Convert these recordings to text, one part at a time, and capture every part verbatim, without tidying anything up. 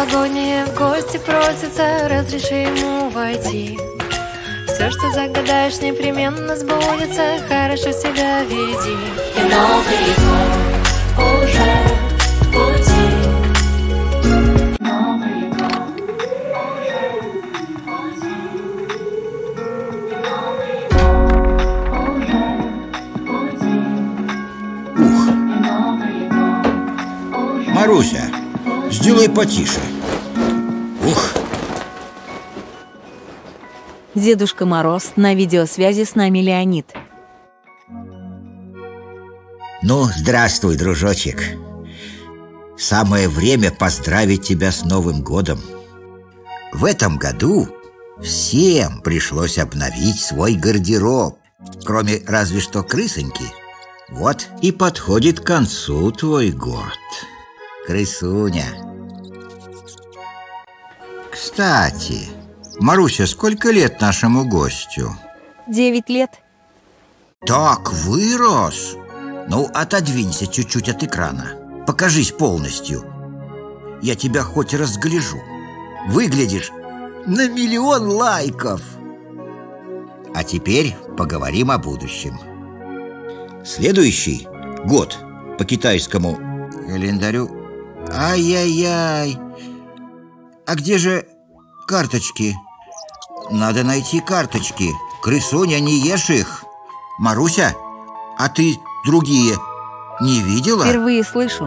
новогодние в гости просится, разреши ему войти. Все, что загадаешь, непременно сбудется, хорошо себя веди. И Новый год уже в пути. Новый год уже в пути. Новый год уже в пути. Ух! Маруся, сделай потише. Ух! Дедушка Мороз, на видеосвязи с нами Леонид. Ну, здравствуй, дружочек. Самое время поздравить тебя с Новым годом. В этом году всем пришлось обновить свой гардероб, кроме разве что крысоньки. Вот и подходит к концу твой год, крысуня. Кстати, Маруся, сколько лет нашему гостю? Девять лет. Так, вырос. Ну, отодвинься чуть-чуть от экрана. Покажись полностью. Я тебя хоть разгляжу. Выглядишь на миллион лайков. А теперь поговорим о будущем. Следующий год по китайскому календарю. Ай-яй-яй. А где же карточки? Надо найти карточки. Крысуня, не ешь их. Маруся, а ты другие не видела? Впервые слышу.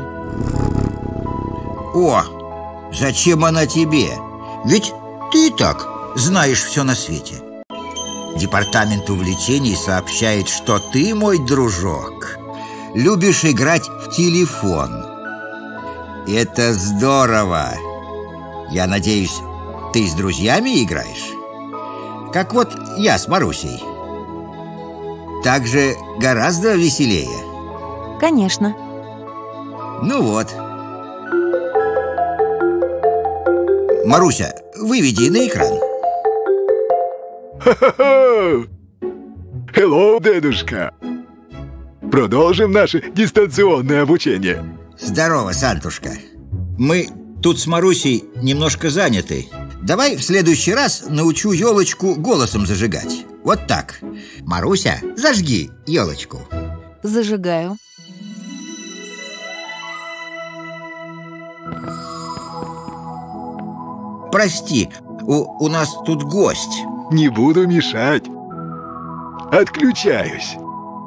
О, зачем она тебе? Ведь ты и так знаешь все на свете. Департамент увлечений сообщает, что ты, мой дружок, любишь играть в телефон. Это здорово. Я надеюсь, ты с друзьями играешь? Как вот я с Марусей. Так же гораздо веселее. Конечно. Ну вот. Маруся, выведи на экран. Ха-ха-ха! Hello, дедушка! Продолжим наше дистанционное обучение. Здорово, Сантушка. Мы тут с Марусей немножко заняты. Давай в следующий раз научу елочку голосом зажигать. Вот так. Маруся, зажги елочку. Зажигаю. Прости, у, у нас тут гость. Не буду мешать. Отключаюсь.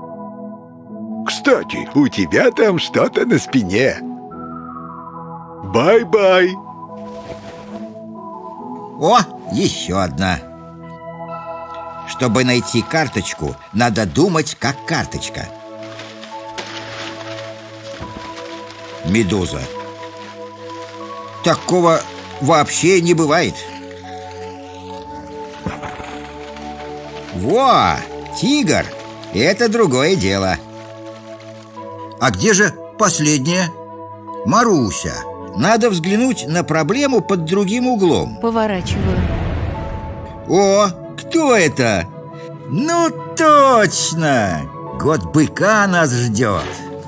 Кстати, у тебя там что-то на спине. Бай-бай. О, еще одна. Чтобы найти карточку, надо думать как карточка. Медуза. Такого вообще не бывает. Во, тигр. Это другое дело. А где же последняя? Маруся. Надо взглянуть на проблему под другим углом. Поворачиваю. О, кто это? Ну точно! Год быка нас ждет.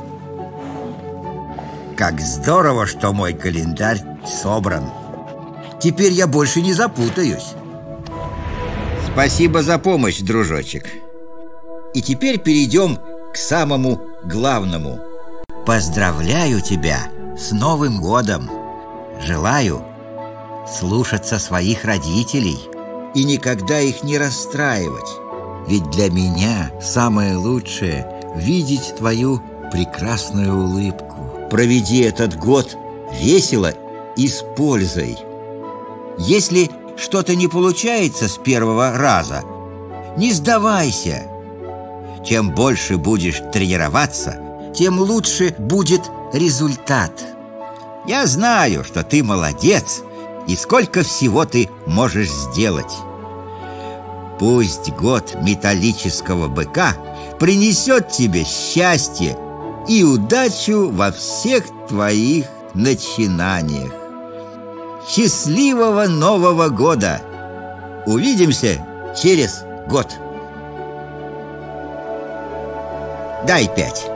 Как здорово, что мой календарь собран. Теперь я больше не запутаюсь. Спасибо за помощь, дружочек. И теперь перейдем к самому главному. Поздравляю тебя с Новым годом! Желаю слушаться своих родителей и никогда их не расстраивать. Ведь для меня самое лучшее — видеть твою прекрасную улыбку. Проведи этот год весело и с пользой. Если что-то не получается с первого раза, не сдавайся. Чем больше будешь тренироваться, тем лучше будет результат. Я знаю, что ты молодец, и сколько всего ты можешь сделать. Пусть год металлического быка принесет тебе счастье и удачу во всех твоих начинаниях. Счастливого Нового года! Увидимся через год. Дай пять.